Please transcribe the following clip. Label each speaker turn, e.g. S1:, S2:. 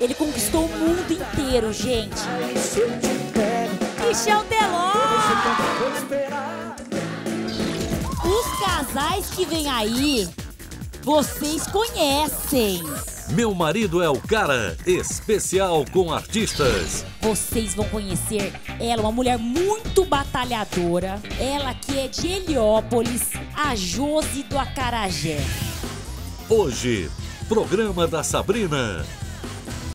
S1: Ele conquistou o mundo inteiro, gente. Michel Teló! Os casais que vêm aí, vocês conhecem.
S2: Meu Marido é o Cara, especial com artistas.
S1: Vocês vão conhecer ela, uma mulher muito batalhadora. Ela que é de Heliópolis, a Josi do Acarajé.
S2: Hoje, programa da Sabrina.